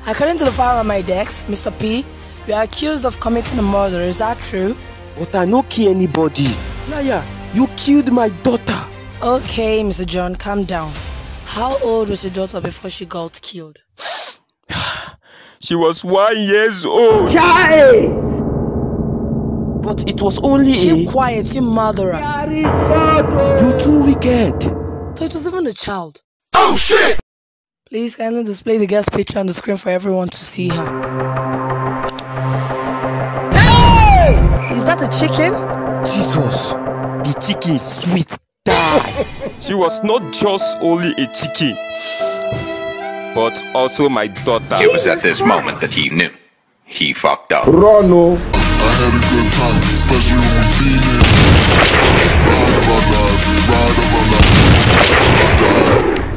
According to the file on my desk, Mr. P, you are accused of committing a murder. Is that true? But I no kill anybody. Liar, you killed my daughter. Okay, Mr. John, calm down. How old was your daughter before she got killed? She was 1 year old. Child! But it was only Keep quiet, you murderer. You too wicked. So it was even a child. Oh shit! Please kindly display the girl's picture on the screen for everyone to see her. Hey! Is that a chicken? Jesus, the chicken is sweet. Die. She was not just only a chicken, but also my daughter. It was at this moment that he knew. He fucked up. Rono. I had a good time, especially when we feeling. Ride of our lives, ride of our lives. I died.